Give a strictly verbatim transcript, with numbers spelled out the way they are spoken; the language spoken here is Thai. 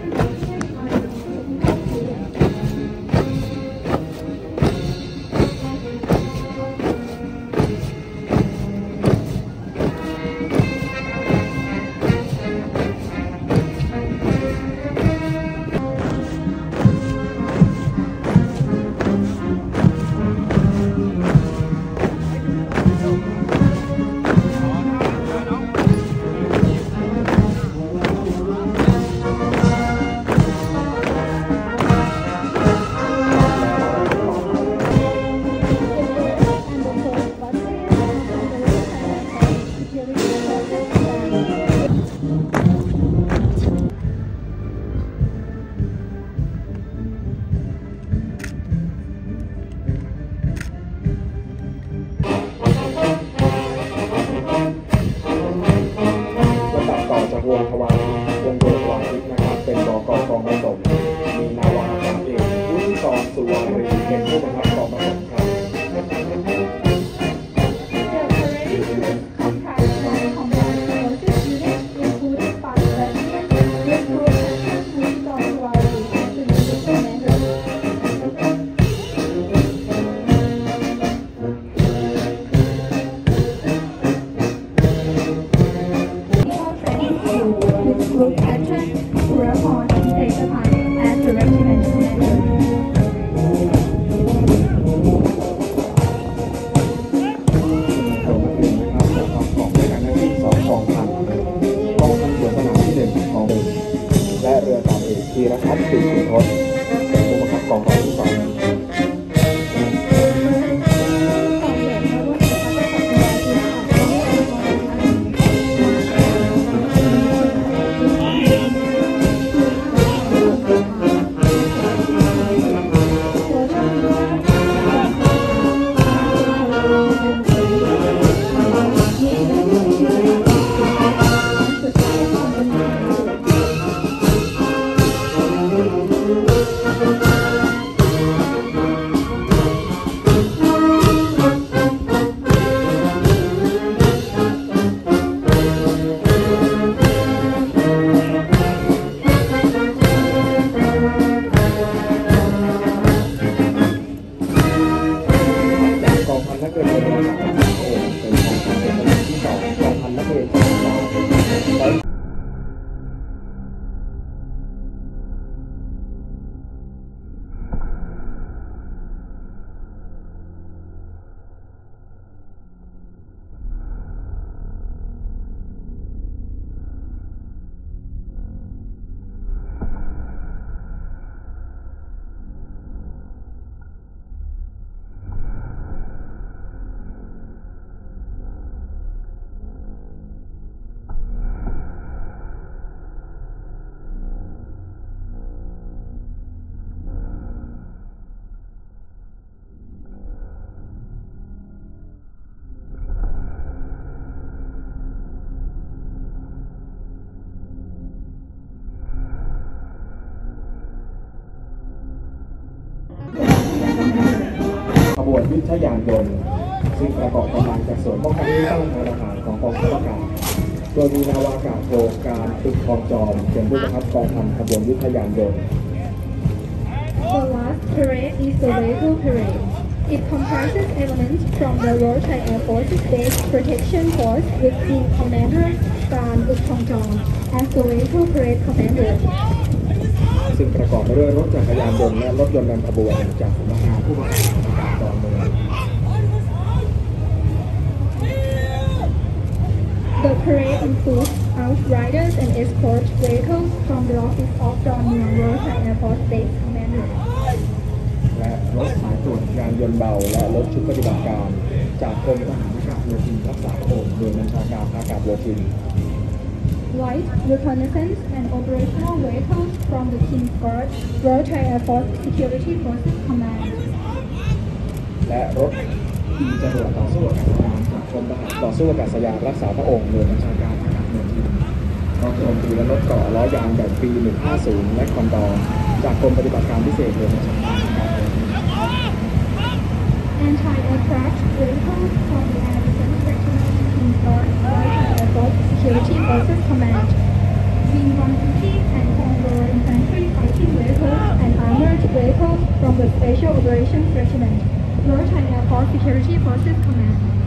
วงทวารวงโยธวาทิตนะครับเป็นบก.กองผสมมีนาวาอากาศเอกวุฒิกรสุวรรณรีเป็นผู้บังคับกองผสมครับ Group captain, whereupon he takes the part as the regiment commander. ของในการหน้าที่สองกองพันกองพันหลวงสนามที่หนึ่งของหนึ่งและเรือจ่าเอกธีรพัฒน์สิริขุนทศเป็นผู้บังคับกองพันที่สองนักเรียนเป็นภาษาอังกฤษเป็นของการเป็นระดับที่สองกองพันนักเรียนของเราขบวนยุทธยานยนต์ซึ่งประกอบกำลังจากส่วนป้องกันที่ตั้งทางทหารของกองทัพอากาศโดยมีนาวากาศโทการตึกทองจอมเป็นผู้บังคับกองพันขบวนยุทธยานยนต์ The last parade is the vehicle parade. It comprises elements from the Royal Thai Air Force's Base Protection Force with Team Commander Gan Uttongchong as the vehicle parade commander. ซึ่งประกอบไปด้วยรถจักรยานยนต์และรถยนต์นำขบวนจากสำนักงานผู้บัญชาการกองเมือง The parade includes outriders and escort vehicles from the office of Don Mueang Royal Thai Air Force Base Commander. และรถสายตรวจยานยนต์เบาและรถชุดปฏิบัติการจากกรมทหารอากาศโยธินรักษาพระองค์โดยบัญชาการอากาศโยธิน Light reconnaissance and operational vehicles from the King's Guard, Royal Thai Air Force Security Forces Command. และรถขี่จรวดต่อสู้อากาศยานจากกรมทหารต่อสู้อากาศยานรักษาพระองค์โดยบัญชาการอากาศโยธินรถโจมตีและรถเกราะล้อยางแบบปี หนึ่งห้าศูนย์ และคอนดอร์จากกรมปฏิบัติการพิเศษโดยบัญชาการอากาศโยธิน Anti-aircraft vehicles from the Air Defense Regiment, King's Guard, Royal Thai Air Force Security Forces Command. V one fifty and Commodore Infantry from the Special Operations Regiment, Royal Thai Air Force Security Forces Command.